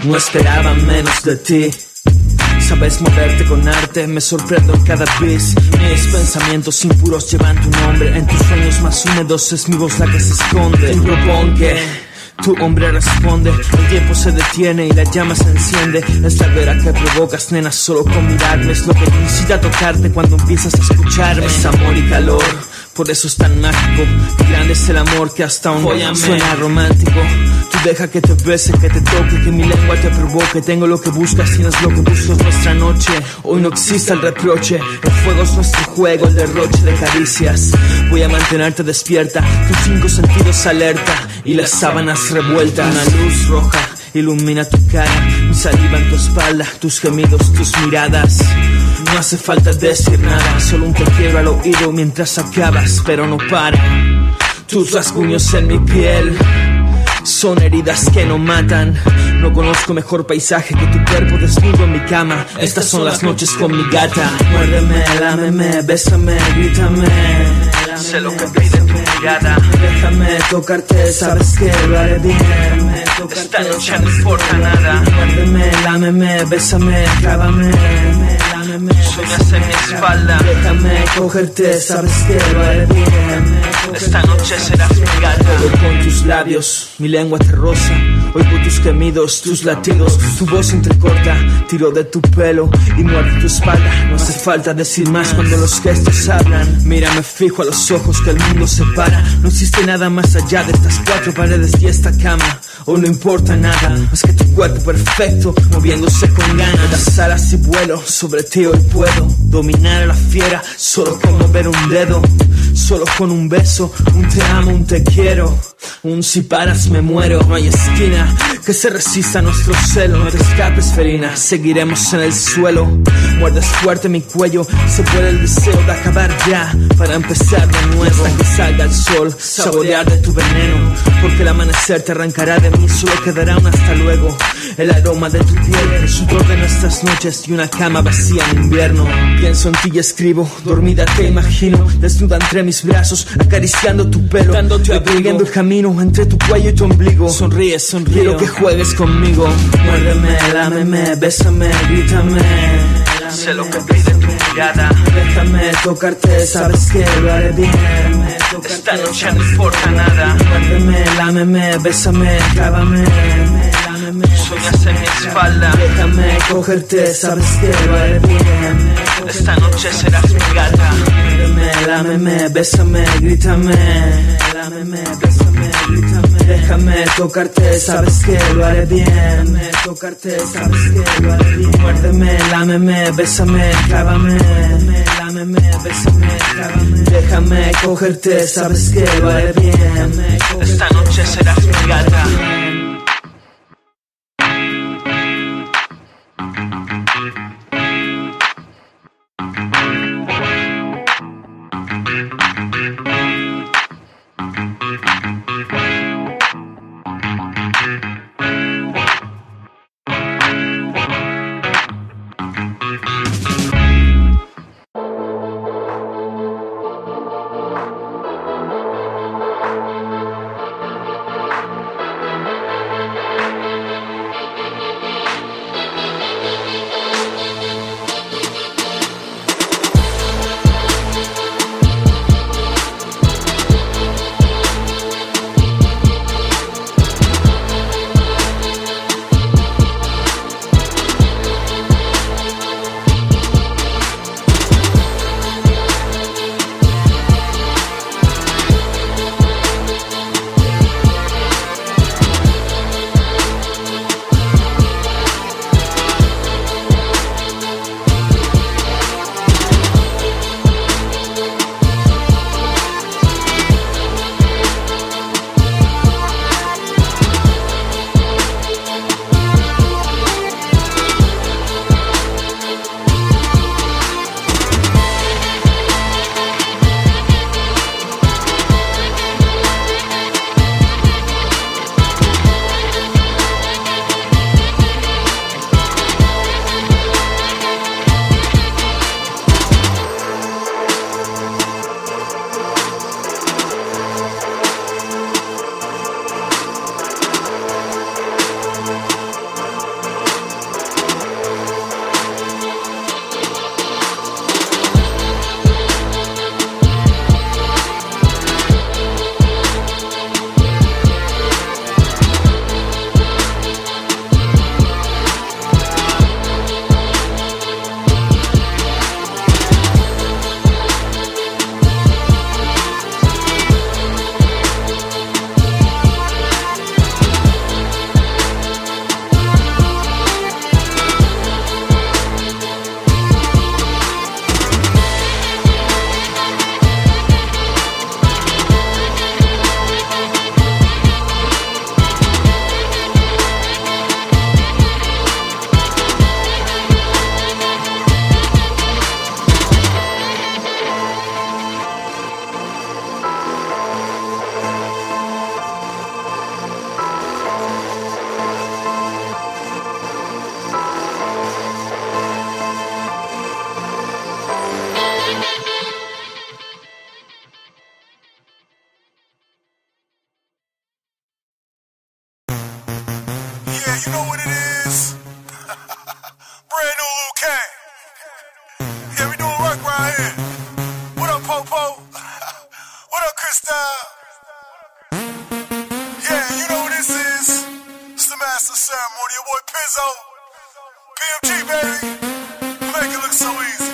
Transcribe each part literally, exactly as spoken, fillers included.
No esperaba menos de ti. Sabes moverte con arte, me sorprendo en cada bis. Mis pensamientos impuros llevan tu nombre. En tus sueños más húmedos es mi voz la que se esconde. Te propongo que tu hombre responde, el tiempo se detiene y la llama se enciende. Es la vera que provocas, nena, solo con mirarme. Es lo que te incita a tocarte cuando empiezas a escucharme. Es amor y calor, por eso es tan mágico. Y grande es el amor que hasta aún Fóllame. Suena romántico. Tú deja que te bese, que te toque, que mi lengua te provoque. Tengo lo que buscas, tienes lo que busco, es nuestra noche. Hoy no existe el reproche, el fuego es nuestro juego, el derroche de caricias. Voy a mantenerte despierta, tus cinco sentidos alerta y las sábanas revueltas. Una luz roja ilumina tu cara, mi saliva en tu espalda, tus gemidos, tus miradas. No hace falta decir nada, solo un te quiero al oído mientras acabas, pero no para. Tus rasguños en mi piel son heridas que no matan. No conozco mejor paisaje que tu cuerpo desnudo en mi cama. Estas son las noches con mi gata. Muérdeme, lámeme, bésame, grítame. Sé lo que pide tu mirada. Déjame tocarte, sabes que lo haré bien. Esta noche no importa nada. Muérdeme, lámeme, bésame, clávame. Sueñas en mi espalda. Déjame cogerte, sabes que lo haré bien. Esta noche serás mi gata. Todo con tus labios, mi lengua te roza. Oigo tus gemidos, tus latidos. Tu voz entrecorta, tiro de tu pelo y muerde tu espalda. No hace falta decir más cuando los gestos hablan. Mírame fijo a los ojos que el mundo separa. No existe nada más allá de estas cuatro paredes y esta cama. Hoy no importa nada más que tu cuerpo perfecto moviéndose con ganas. Das alas y vuelo, sobre ti hoy puedo dominar a la fiera solo con mover un dedo. Solo con un beso, un te amo, un te quiero. Un si paras me muero. No hay esquina que se resista a nuestro celo. No te escapes, felina, seguiremos en el suelo. Muerdes fuerte mi cuello, se puede el deseo de acabar ya, para empezar de nuevo. Hasta que salga el sol, saborear de tu veneno. Porque el amanecer te arrancará de mí, solo quedará un hasta luego. El aroma de tu piel, el sudor de nuestras noches y una cama vacía en invierno. Pienso en ti y escribo, dormida te imagino, desnuda entre mis brazos, acariciando tu pelo, dándote abriendo el camino entre tu cuello y tu ombligo. Sonríe, sonríe, quiero que juegues conmigo. Muérdeme, lámeme, bésame, grítame. Sé lo que pide tu mirada. Déjame tocarte, sabes que lo haré bien. Esta noche no importa nada. Muérdeme, lámeme, bésame, clávame. Sueñas en mi espalda. Déjame cogerte, sabes que lo haré bien. Esta noche serás mi gata. Muérdeme, lámeme, bésame, grítame. Lámeme, bésame, grítame. Déjame tocarte, sabes que lo haré bien. Tocarte, sabes que lo haré bien. Muérdeme, lámeme, bésame, clávame. Lámeme, bésame, clávame. Déjame cogerte, sabes que lo haré bien. Esta noche serás mi gata. Freestyle. Yeah, you know what this is. It's the master ceremony. Your boy Pizzo. P M G, baby. You make it look so easy.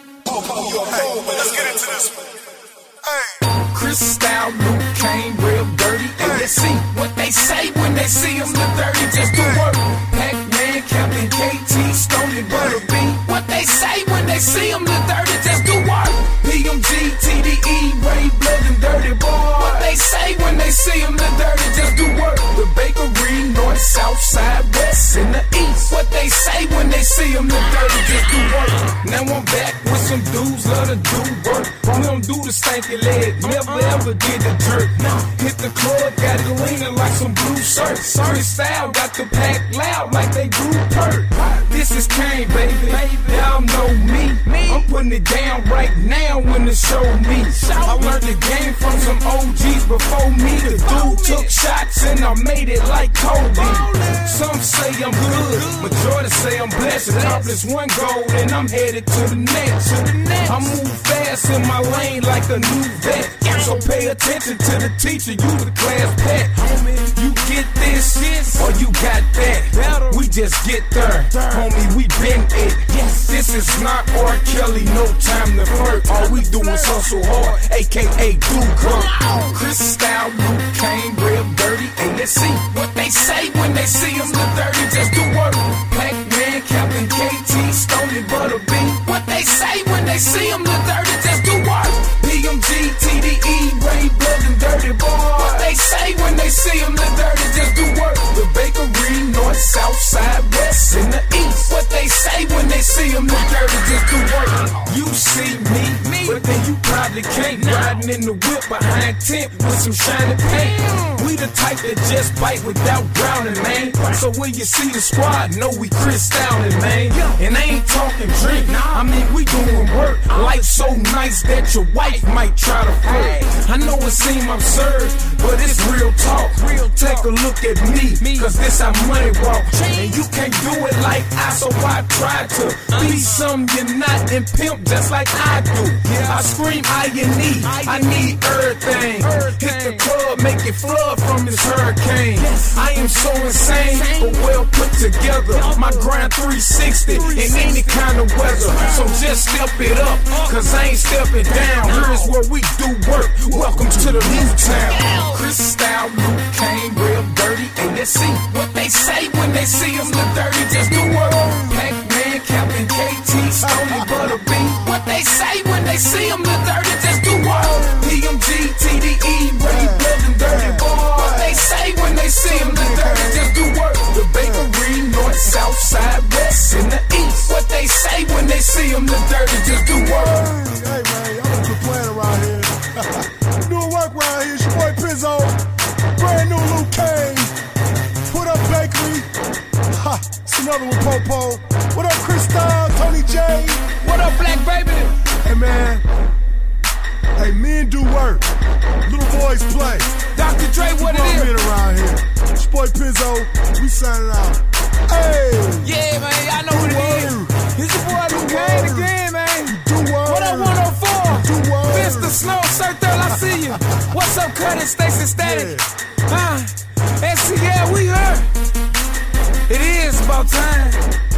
Hey, let's get into this one. Hey. Crystal, Luke Kane, real dirty. And let's see what they say when they see him look dirty. Just do work. Pac-Man, Captain K T, Stony Butterbean. What they say when they see him look dirty. Just do work. P M G, T D E, Ray Blood and Dirty Boy. What they say when they see him look dirty. Just do work. The bakery, north, south side, west, and the east. What they say when they see him look dirty. Just do work. Now I'm back with some dudes love to do work. We don't do the stanky leg. Never ever did the jerk. Hit the club, got it leaning like some blue shirts. Crystal got the pack loud like they grew perk. This is Kane, baby. Y'all know me. I'm putting it down right now when the show me. I learned the game from some O Gs before me. The dude took shots and I made it like Kobe. Some say I'm good, majority say I'm blessed. Accomplished one goal and I'm headed to the next. I move fast in my lane like a new vet. So pay attention to the teacher, you the class pet. You get this, or you got that. We just get there, homie, we been it. This is not R. Kelly, no time to flirt. All we do is hustle hard, A K A do girl. Crystal, Luke Kane, real dirty. And let's see what they say when they see him look dirty. Just do work. Pac-Man, Captain K T, Stony Butterbean. What they say when they see him look dirty. Just do work. P M G, T D E, Ray Blood and Dirty Boy. What they say when they see him look dirty. Just do work. The bakery, north, south side, west, and the east. What they say when they see him look dirty. Just do work. You see me, me, but then you probably can't. Riding in the whip behind tent with some shiny paint. We the type that just bite without drowning, man. So when you see the squad, know we crystalling, man. And I ain't talking drink, I mean we doing work. Life so nice that your wife might try to flirt. I know it seem absurd, but it's real talk. Take a look at me, cause this how money walk. And you can't do it like I, so I try to be something you're not and pimp just like I do. I scream I and E, I need everything. Hit the club, make it flood from this hurricane. I am so insane, but well put together. My grind three sixty in any kind of weather. So just step it up, cause I ain't stepping down. Here is where we do work. Welcome to the new town. Crystal, Luke Kane, real dirty. And let's see what they say when they see him look dirty. Just do work. Pac-Man, Captain K T, Stony Butterbean. What they say when they see him look dirty. Just do work. P M G, T D E, Ray Blood and Dirty Boy. What they say when they see him look dirty. Just do work. The bakery, north, south side, west, and the east. What they say when they see him look dirty. Just do work. Hey, man, y'all been playing around here. Doing work around here. It's your boy Pizzo. Brand new Luke Kane. Put up bakery. Ha, it's another one, Popo. What up, Crystal, Tony J? What up, Black Baby? Hey, man. Hey, men do work. Little boys play. Doctor Dre, what it is? Men around here. It's your boy Pizzo. We signing out. Hey. Yeah, man, I know what it is. It's your boy Luke Kane again, man. Do work. What up, one oh four? Do work. Mister Snow, Sir Thurl, I see you. What's up, Cutting, Stacey Static? Yeah. Huh? S C L, we here. It is about time.